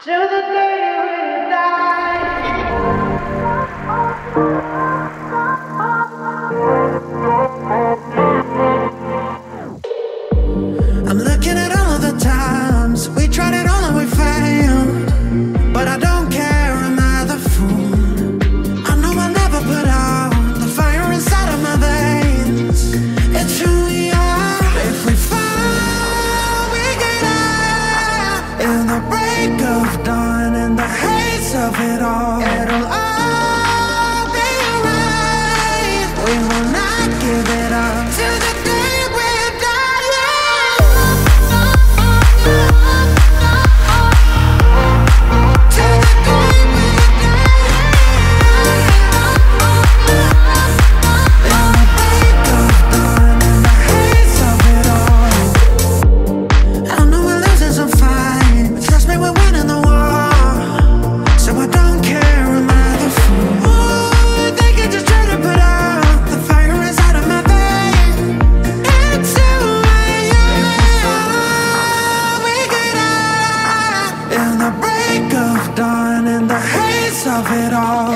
Till the day we die. I'm looking at all of the times we tried it all and we failed, but I don't care, am I the fool? I know I'll never put out the fire inside of my veins. It's who we are. If we fall, we get up. In the break of dawn, in the haze of it all, it'll all be alright. We will not give it up till the day we die. Till the day we die. In the break of dawn, in the haze of it all, I know we're losing some fight, but trust me, we're winning the war. So I don't care, am I the fool? Ooh, they can just try to put out the fire inside of my veins. It's who I am. We get out in the break of dawn, in the haze of it all.